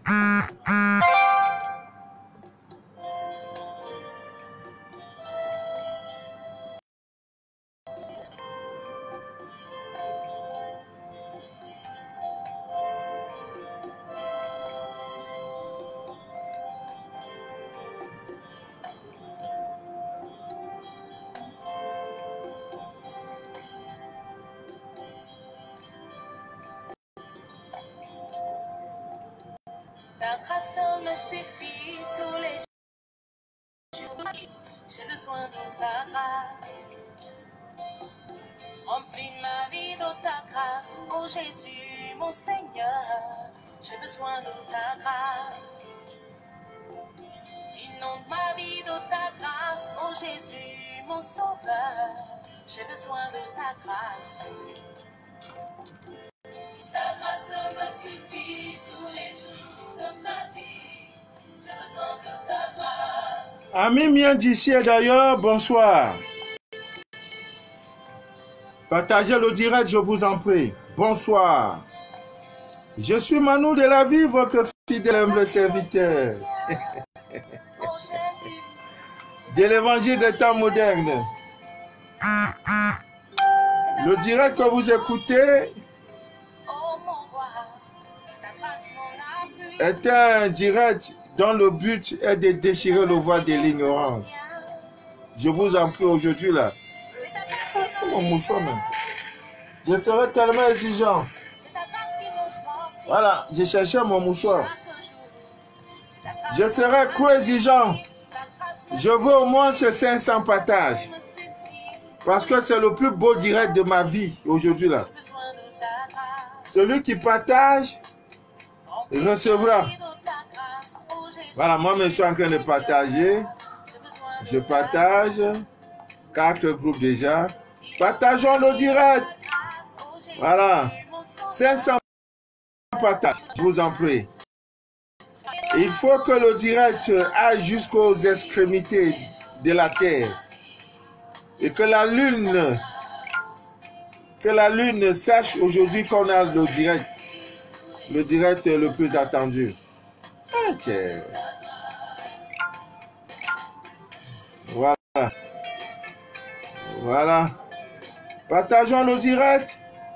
Ta grâce me suffit tous les jours. J'ai besoin de ta grâce. Remplis ma vie de ta grâce, oh Jésus, mon Seigneur. J'ai besoin de ta grâce. Inonde ma vie de ta grâce, oh Jésus, mon Sauveur. J'ai besoin de ta grâce. Ta grâce me suffit tous les jours de ma vie. J'ai besoin de ta grâce. Amis miens d'ici et d'ailleurs, bonsoir. Partagez le direct, je vous en prie. Bonsoir. Je suis Manu de la vie, votre fidèle humble serviteur. De l'évangile des temps modernes. Le direct que vous écoutez est un direct dont le but est de déchirer le voile de l'ignorance. Je vous en prie aujourd'hui là. Mon mouchoir même. Je serai tellement exigeant. Voilà, j'ai cherché mon mouchoir. Je serai trop exigeant. Je veux au moins ces 500 partages. Parce que c'est le plus beau direct de ma vie aujourd'hui là. Celui qui partage recevra. Voilà, moi je suis en train de partager. Je partage. 4 groupes déjà. Partageons le direct. Voilà. 500 partages, je vous en prie. Il faut que le direct aille jusqu'aux extrémités de la terre. Et que la lune sache aujourd'hui qu'on a le direct le plus attendu. Okay. Voilà. Voilà. Partageons le direct.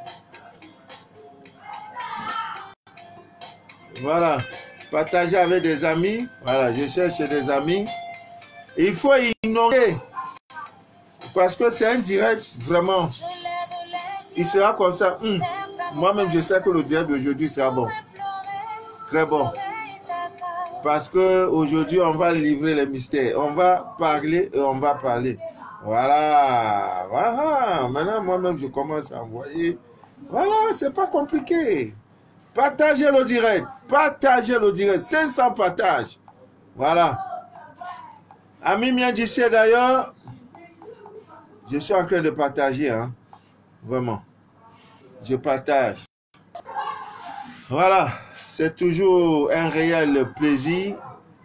Voilà. Partagez avec des amis. Voilà, je cherche des amis. Il faut ignorer. Parce que c'est un direct vraiment. Il sera comme ça. Moi-même, je sais que le direct d'aujourd'hui sera bon. Très bon. Parce qu'aujourd'hui, on va livrer les mystères. On va parler et on va parler. Voilà. Voilà. Maintenant, moi-même, je commence à envoyer. Voilà, c'est pas compliqué. Partagez le direct. Partagez le direct. 500 partages. Voilà. Amis miens d'ici d'ailleurs, je suis en train de partager. Hein. Vraiment. Je partage. Voilà. C'est toujours un réel plaisir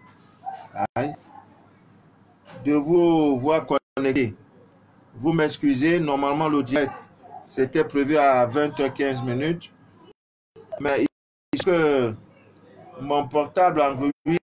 de vous voir connecter. Vous m'excusez, normalement le direct c'était prévu à 20h15. Mais il que mon portable en revue,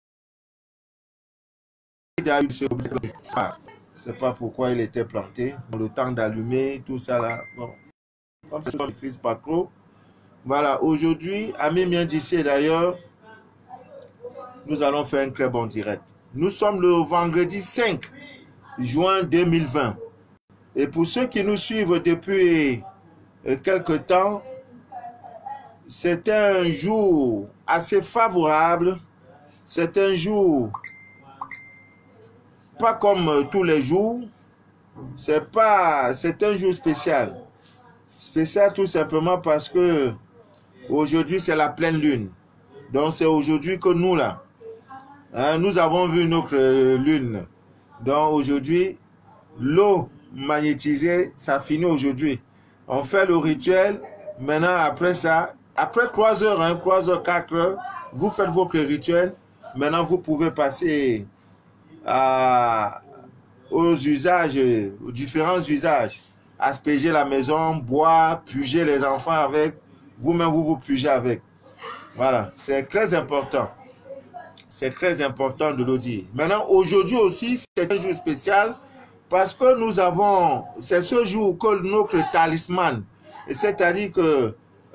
c'est pas pourquoi il était planté. Le temps d'allumer, tout ça là. Bon, comme ça, je ne maîtrise pas trop. Voilà, aujourd'hui, amis miens d'ici d'ailleurs, nous allons faire un très bon direct. Nous sommes le vendredi 5 juin 2020. Et pour ceux qui nous suivent depuis quelque temps, c'est un jour assez favorable. C'est un jour pas comme tous les jours. C'est un jour spécial. Spécial tout simplement parce que aujourd'hui c'est la pleine lune. Donc c'est aujourd'hui que nous là, hein, nous avons vu notre lune. Donc aujourd'hui, l'eau magnétisée, ça finit aujourd'hui. On fait le rituel. Maintenant après ça, après 3 heures, hein, 3 heures, 4 heures, vous faites votre rituel. Maintenant vous pouvez passer aux usages, aux différents usages. Asperger la maison, boire, puger les enfants avec. Vous-même, vous pugez avec. Voilà, c'est très important. C'est très important de le dire. Maintenant, aujourd'hui aussi, c'est un jour spécial parce que nous avons, c'est ce jour que notre talisman, c'est-à-dire que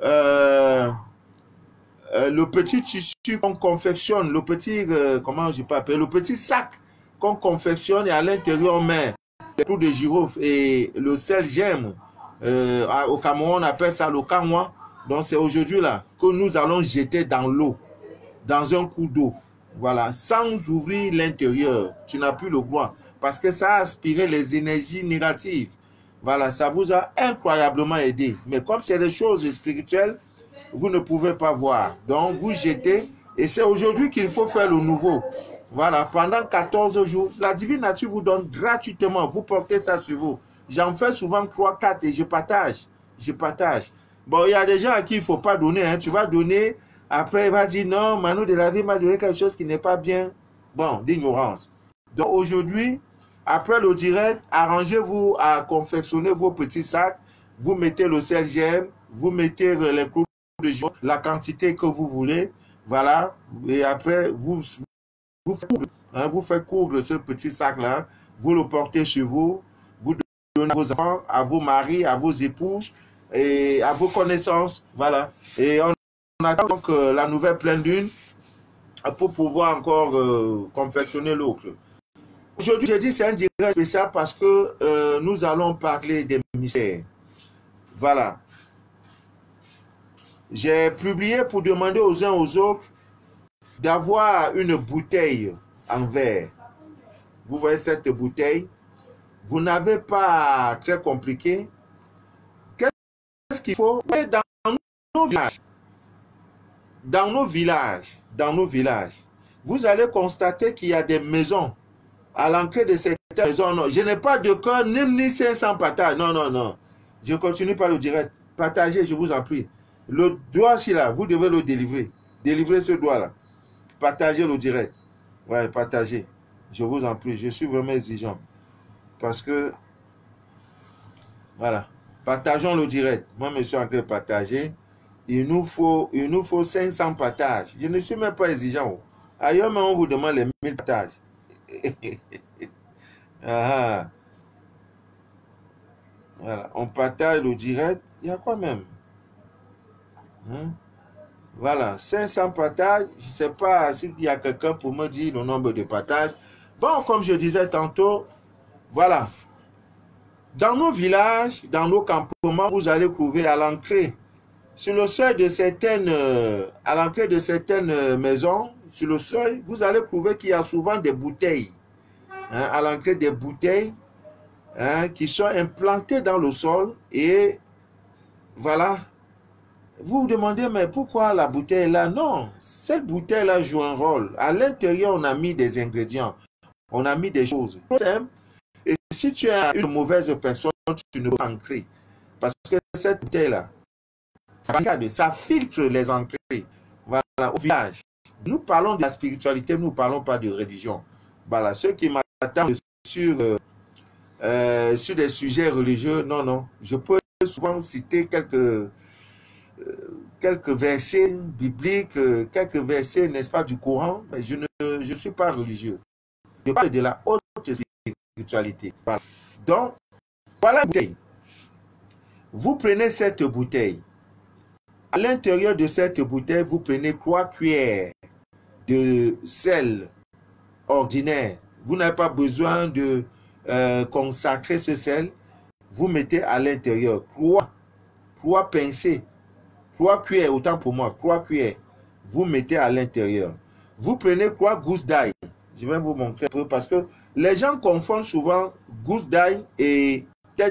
le petit tissu qu'on confectionne, le petit, comment je peux appeler, le petit sac qu'on confectionne et à l'intérieur on met les clous de girofle et le sel gemme. Au Cameroun, on appelle ça le kanwa. Donc c'est aujourd'hui là que nous allons jeter dans l'eau, dans un coup d'eau. Voilà, sans ouvrir l'intérieur. Tu n'as plus le droit parce que ça a aspiré les énergies négatives. Voilà, ça vous a incroyablement aidé. Mais comme c'est des choses spirituelles, vous ne pouvez pas voir. Donc, vous jetez. Et c'est aujourd'hui qu'il faut faire le nouveau. Voilà, pendant 14 jours, la divine nature vous donne gratuitement. Vous portez ça sur vous. J'en fais souvent 3, 4 et je partage. Je partage. Bon, il y a des gens à qui il ne faut pas donner. Hein. Tu vas donner, après il va dire non, Manu de la vie m'a donné quelque chose qui n'est pas bien. Bon, d'ignorance. Donc aujourd'hui, après le direct, arrangez-vous à confectionner vos petits sacs. Vous mettez le sel gemme, vous mettez les clous de girofle, la quantité que vous voulez. Voilà. Et après, vous faites coudre ce petit sac-là. Vous le portez chez vous. Vous donnez à vos enfants, à vos maris, à vos épouses et à vos connaissances. Voilà. Et on attend donc la nouvelle pleine lune pour pouvoir encore confectionner l'autre. Aujourd'hui, j'ai dit c'est un direct spécial parce que nous allons parler des mystères. Voilà. J'ai publié pour demander aux uns aux autres d'avoir une bouteille en verre. Vous voyez cette bouteille? Vous n'avez pas très compliqué. Qu'est-ce qu'il faut? Dans nos villages, dans nos villages, vous allez constater qu'il y a des maisons. À l'entrée de cette maison, non, je n'ai pas de cœur, ni 500 partages. Non, non, non. Je continue par le direct. Partagez, je vous en prie. Le doigt, si là, vous devez le délivrer. Délivrez ce doigt-là. Partagez le direct. Ouais, partagez. Je vous en prie. Je suis vraiment exigeant. Parce que, voilà. Partageons le direct. Moi, je suis en train de partager. Il nous faut 500 partages. Je ne suis même pas exigeant. Ailleurs, mais on vous demande les 1000 partages. Ah, voilà. On partage le direct. Il y a quoi même? Hein? Voilà, 500 partages. Je ne sais pas s'il y a quelqu'un pour me dire le nombre de partages. Bon, comme je disais tantôt, voilà. Dans nos villages, dans nos campements, vous allez trouver à l'entrée, sur le seuil de certaines, à l'entrée de certaines maisons, sur le seuil, vous allez trouver qu'il y a souvent des bouteilles. Hein, à l'entrée des bouteilles hein, qui sont implantées dans le sol. Et voilà. Vous vous demandez, mais pourquoi la bouteille est là? Non, cette bouteille-là joue un rôle. À l'intérieur, on a mis des ingrédients. On a mis des choses. Et si tu es une mauvaise personne, tu ne peux pas entrer. Parce que cette bouteille-là, ça filtre les entrées. Voilà, au village. Nous parlons de la spiritualité, nous ne parlons pas de religion. Voilà, ceux qui m'attendent sur des sujets religieux, non, non. Je peux souvent citer quelques versets bibliques, quelques versets, n'est-ce pas, du Coran, mais je ne suis pas religieux. Je parle de la haute spiritualité. Voilà. Donc, voilà une bouteille. Vous prenez cette bouteille. À l'intérieur de cette bouteille, vous prenez 3 cuillères de sel ordinaire. Vous n'avez pas besoin de consacrer ce sel. Vous mettez à l'intérieur 3 pincées. 3 cuillères, autant pour moi, 3 cuillères. Vous mettez à l'intérieur. Vous prenez 3 gousses d'ail. Je vais vous montrer un peu parce que les gens confondent souvent gousses d'ail et tête.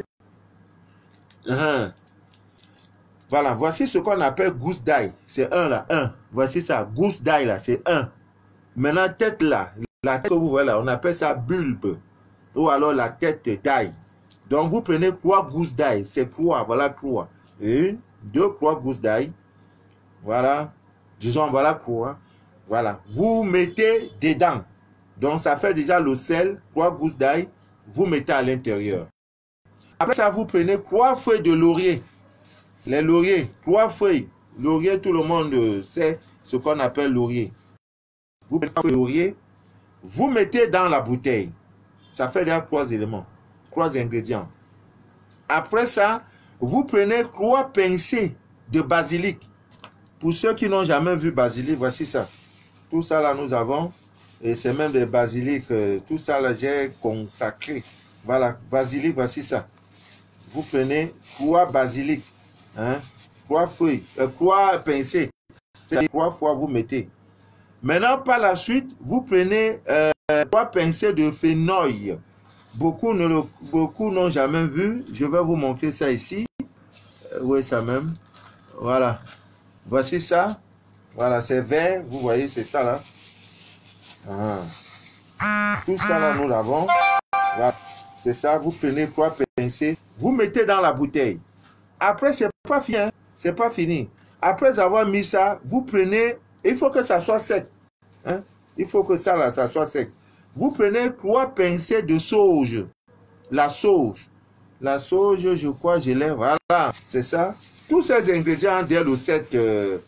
Voilà, voici ce qu'on appelle gousse d'ail. C'est 1 là, 1. Voici ça, gousse d'ail là, c'est 1. Maintenant, tête là, la tête que vous voyez là, on appelle ça bulbe. Ou alors la tête d'ail. Donc, vous prenez 3 gousses d'ail. C'est 3, voilà 3. 1, 2, 3 gousses d'ail. Voilà. Disons, voilà 3. Voilà. Vous mettez dedans. Donc, ça fait déjà le sel, 3 gousses d'ail. Vous mettez à l'intérieur. Après ça, vous prenez 3 feuilles de laurier. Les lauriers, 3 feuilles. Laurier, tout le monde sait ce qu'on appelle laurier. Vous prenez le laurier, vous mettez dans la bouteille. Ça fait déjà 3 éléments, 3 ingrédients. Après ça, vous prenez 3 pincées de basilic. Pour ceux qui n'ont jamais vu basilic, voici ça. Tout ça là, nous avons, et c'est même des basilic, tout ça là, j'ai consacré. Voilà, basilic, voici ça. Vous prenez 3 basilic, hein, 3 feuilles, 3 pincées. C'est 3 fois vous mettez. Maintenant, par la suite, vous prenez 3 pincées de fenouil. Beaucoup n'ont jamais vu. Je vais vous montrer ça ici. Oui, ça même. Voilà. Voici ça. Voilà, c'est vert. Vous voyez, c'est ça là. Tout ça là, nous l'avons. Voilà. C'est ça. Vous prenez 3 pincées. Vous mettez dans la bouteille. Après, c'est pas fini. Hein? C'est pas fini. Après avoir mis ça, vous prenez. Il faut que ça soit sec. Hein? Il faut que ça là, ça soit sec. Vous prenez 3 pincées de sauge. La sauge. La sauge, je crois, je l'ai. Voilà, c'est ça. Tous ces ingrédients dès le 7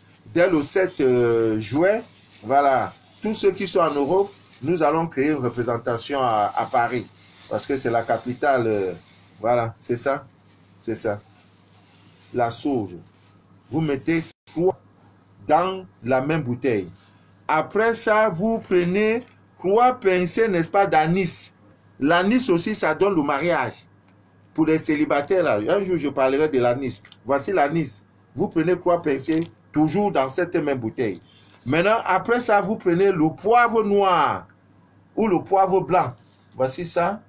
juin, voilà. Tous ceux qui sont en Europe, nous allons créer une représentation à Paris. Parce que c'est la capitale. Voilà, c'est ça. C'est ça. La sauge. Vous mettez 3 dans la même bouteille. Après ça, vous prenez 3 pincées, n'est-ce pas, d'anis. L'anis aussi, ça donne le mariage. Pour les célibataires, là, un jour, je parlerai de l'anis. Voici l'anis. Vous prenez 3 pincées, toujours dans cette même bouteille. Maintenant, après ça, vous prenez le poivre noir ou le poivre blanc. Voici ça.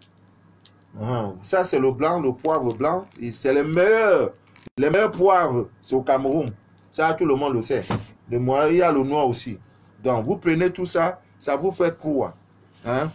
Ça, c'est le blanc, le poivre blanc. C'est le meilleur. Les meilleurs poivres, c'est au Cameroun. Ça, tout le monde le sait. Il y a le noir aussi. Donc, vous prenez tout ça, ça vous fait quoi? Hein?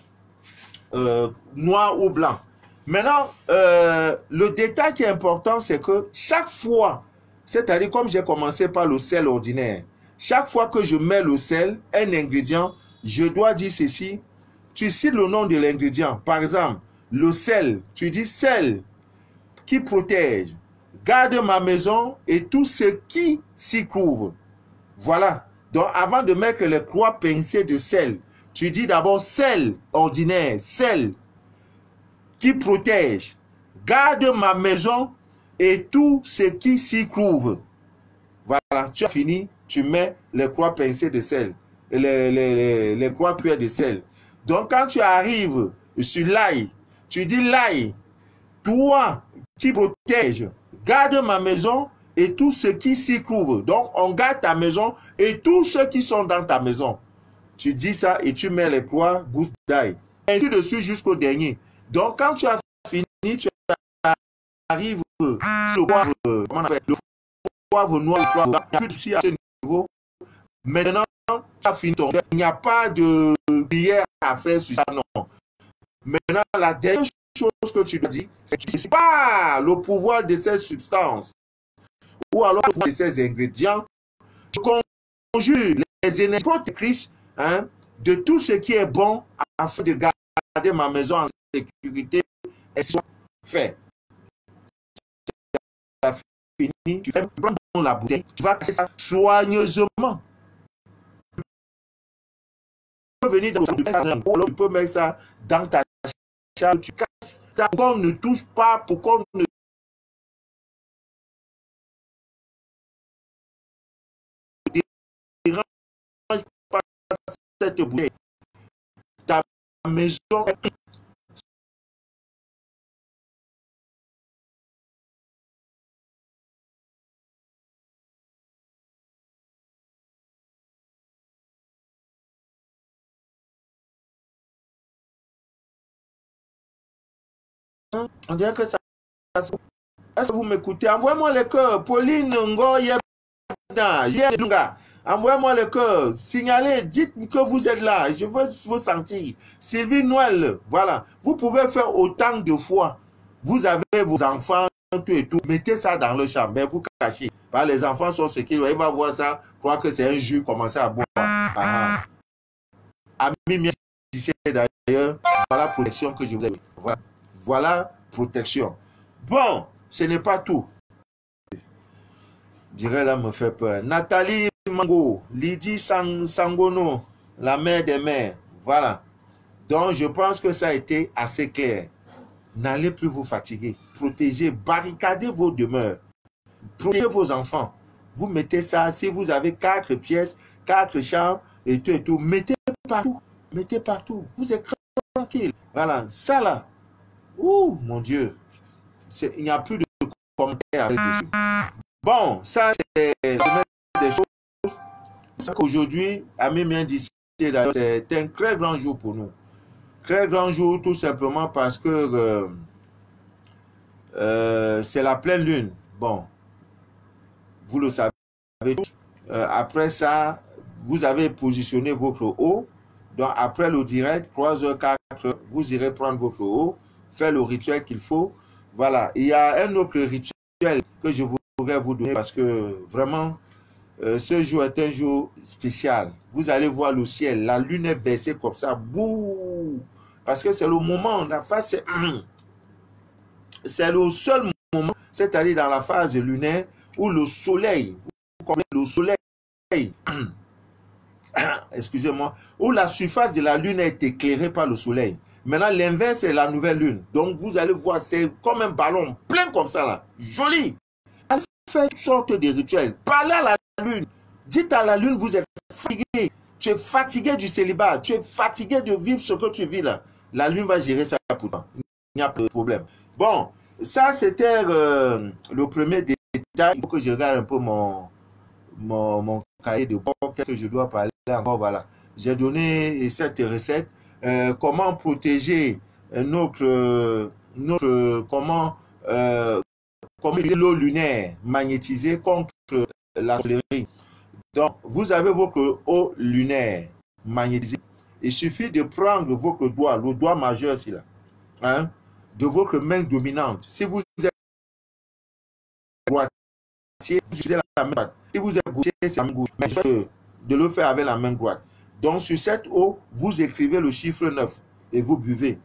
Noir ou blanc. Maintenant, le détail qui est important, c'est que chaque fois, c'est-à-dire comme j'ai commencé par le sel ordinaire, chaque fois que je mets le sel, un ingrédient, je dois dire ceci. Tu cites le nom de l'ingrédient. Par exemple, le sel, tu dis sel qui protège, garde ma maison et tout ce qui s'y couvre. Voilà. Donc, avant de mettre les 3 pincées de sel, tu dis d'abord sel ordinaire, sel qui protège, garde ma maison et tout ce qui s'y couvre. Voilà, tu as fini, tu mets les 3 pincées de sel, les 3 cuillères de sel. Donc, quand tu arrives sur l'ail, tu dis l'ail, toi qui protège, garde ma maison et tout ce qui s'y couvre. Donc, on garde ta maison et tous ceux qui sont dans ta maison. Tu dis ça et tu mets les 3 gousses d'ail. Ainsi de suite jusqu'au dernier. Donc, quand tu as fini, tu arrives sur le poivre noir, le poivre blanc. Il n'y a plus de souci à ce niveau. Maintenant, tu as fini ton. Il n'y a pas de prière à faire sur ça, non. Maintenant, la dernière chose que tu dois dire, c'est que tu ne sais pas le pouvoir de ces substances ou alors le pouvoir de ces ingrédients. Je conjure les énergies protectrices, hein, de tout ce qui est bon afin de garder ma maison en sécurité et soit fait. Tu as fini, tu fais prendre dans la bouteille, tu vas casser ça soigneusement. Tu peux venir dans le tu peux mettre ça dans ta chambre, tu casses ça pour qu'on ne touche pas, pour qu'on ne dérange pas cette bouteille. Ta maison on dirait que ça. Est-ce que vous m'écoutez? Envoyez-moi le cœur. Pauline Ngoye. Envoyez-moi le cœur. Signalez, dites que vous êtes là. Je veux vous sentir. Sylvie Noël, voilà. Vous pouvez faire autant de fois. Vous avez vos enfants, tout et tout. Mettez ça dans le champ, mais vous cachez. Les enfants sont ce qu'ils veulent. Ils vont voir ça, croire que c'est un jus, commencer à boire. Ami, d'ailleurs, voilà la protection que je vous ai. Voilà protection. Bon, ce n'est pas tout. Je dirais là, me fait peur. Nathalie Mango, Lydie Sangono, la mère des mères. Voilà. Donc, je pense que ça a été assez clair. N'allez plus vous fatiguer. Protégez, barricadez vos demeures. Protégez vos enfants. Vous mettez ça, si vous avez 4 pièces, 4 chambres, et tout, mettez partout. Mettez partout. Vous êtes tranquille. Voilà. Ça là. Ouh, mon Dieu. Il n'y a plus de commentaires avec dessus. Bon, ça, c'est des choses. Aujourd'hui, Ami Mien d'ici, c'est un très grand jour pour nous. Très grand jour, tout simplement parce que c'est la pleine lune. Bon, vous le savez tous. Après ça, vous avez positionné votre eau. Donc, après le direct, 3h, 4h, vous irez prendre votre eau, faire le rituel qu'il faut. Voilà. Il y a un autre rituel que je voudrais vous donner parce que vraiment, ce jour est un jour spécial. Vous allez voir le ciel, la lune est baissée comme ça. Bouh! Parce que c'est le moment, la phase, c'est le seul moment, c'est-à-dire dans la phase lunaire, où le soleil, le soleil, excusez-moi, où la surface de la lune est éclairée par le soleil. Maintenant, l'inverse, c'est la nouvelle lune. Donc, vous allez voir, c'est comme un ballon plein comme ça, là. Joli. Allez faire toutes sortes de rituels. Parlez à la lune. Dites à la lune, vous êtes fatigué. Tu es fatigué du célibat. Tu es fatigué de vivre ce que tu vis là. La lune va gérer ça pour toi. Il n'y a pas de problème. Bon, ça, c'était le premier détail. Il faut que je regarde un peu mon cahier de bord. Qu'est-ce que je dois parler encore? Voilà. J'ai donné cette recette. Comment protéger comment l'eau lunaire magnétisée contre la solerie. Donc, vous avez votre eau lunaire magnétisée. Il suffit de prendre votre doigt, le doigt majeur ici, là, hein, de votre main dominante. Si vous êtes droitier, vous utilisez la main droite. Si vous êtes gaucher, c'est la main gauche. Mais de le faire avec la main droite. Donc, sur cette eau, vous écrivez le chiffre 9 et vous buvez.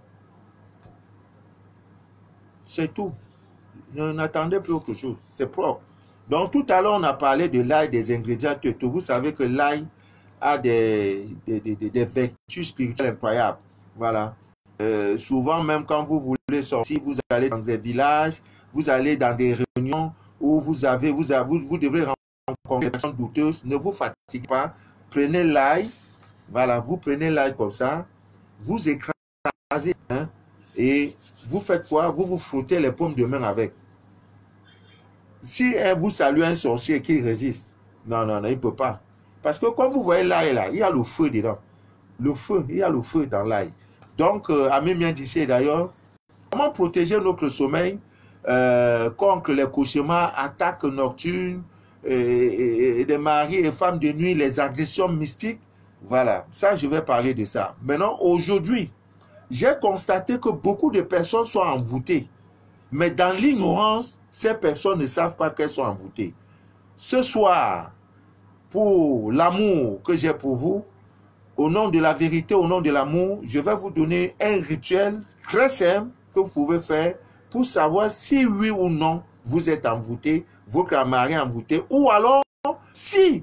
C'est tout. N'attendez plus autre chose. C'est propre. Donc, tout à l'heure, on a parlé de l'ail, des ingrédients. Vous savez que l'ail a des vertus spirituelles incroyables. Voilà. Souvent, même quand vous voulez sortir, vous allez dans des villages, vous allez dans des réunions où vous devrez rencontrer des personnes douteuses. Ne vous fatiguez pas. Prenez l'ail. Voilà, vous prenez l'ail comme ça, vous écrasez, hein, et vous faites quoi? Vous vous frottez les paumes de main avec. Si vous saluez un sorcier qui résiste, non, il ne peut pas. Parce que comme vous voyez l'ail là, il y a le feu dedans. Le feu, il y a le feu dans l'ail. Donc, Ami Mien d'ici d'ailleurs, comment protéger notre sommeil contre les cauchemars, attaques nocturnes, et des maris et femmes de nuit, les agressions mystiques? Voilà, ça, je vais parler de ça. Maintenant, aujourd'hui, j'ai constaté que beaucoup de personnes sont envoûtées. Mais dans l'ignorance, ces personnes ne savent pas qu'elles sont envoûtées. Ce soir, pour l'amour que j'ai pour vous, au nom de la vérité, au nom de l'amour, je vais vous donner un rituel très simple que vous pouvez faire pour savoir si oui ou non vous êtes envoûté, votre mari est envoûté, ou alors si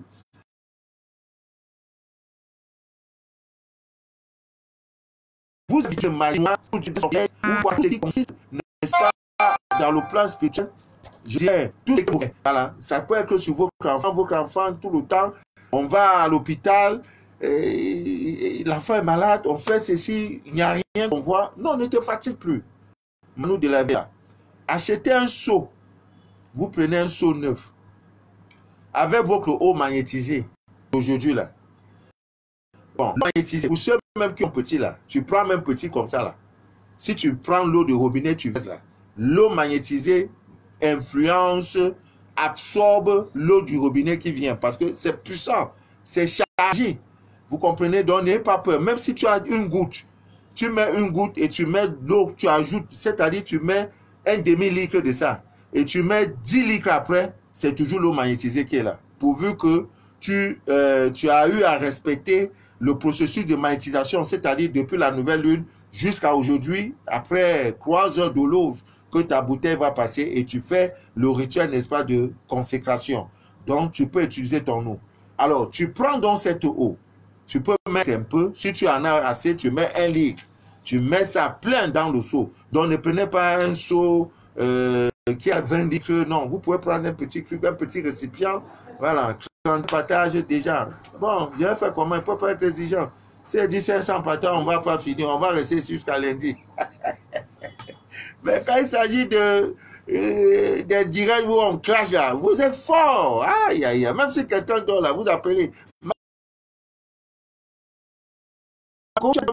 vous avez un mari ou ce qui consiste, n'est-ce pas, dans le plan spirituel, je dirais, tout est correct. Voilà. Ça peut être sur votre enfant, tout le temps, on va à l'hôpital, l'enfant est malade, on fait ceci, il n'y a rien qu'on voit. Non, ne te fatigue plus. Nous de la vie. Achetez un seau. Vous prenez un seau neuf. Avec votre eau magnétisée. Aujourd'hui là. Bon, magnétisée. Pour ceux même qui ont petit là, tu prends même petit comme ça là. Si tu prends l'eau de robinet, tu verses là. L'eau magnétisée influence, absorbe l'eau du robinet qui vient. Parce que c'est puissant. C'est chargé. Vous comprenez? Donc n'ayez pas peur. Même si tu as une goutte, tu mets une goutte et tu mets l'eau, tu ajoutes, c'est-à-dire tu mets un demi-litre de ça. Et tu mets 10 litres après, c'est toujours l'eau magnétisée qui est là. Pourvu que tu as eu à respecter le processus de magnétisation, c'est-à-dire depuis la nouvelle lune jusqu'à aujourd'hui, après 3 heures de l'eau que ta bouteille va passer et tu fais le rituel, n'est-ce pas, de consécration. Donc, tu peux utiliser ton eau. Alors, tu prends donc cette eau. Tu peux mettre un peu. Si tu en as assez, tu mets 1 litre. Tu mets ça plein dans le seau. Donc, ne prenez pas un seau qui a 20 litres. Non, vous pouvez prendre un petit truc, un petit récipient. Voilà, on partage déjà. Bon, je vais faire comment? Il ne peut pas être exigeant. Si elle dit 500 patates, on ne va pas finir. On va rester jusqu'à lundi. Mais quand il s'agit des directs où on clash là, vous êtes fort. Aïe, aïe, aïe. Même si quelqu'un dort là, vous appelez.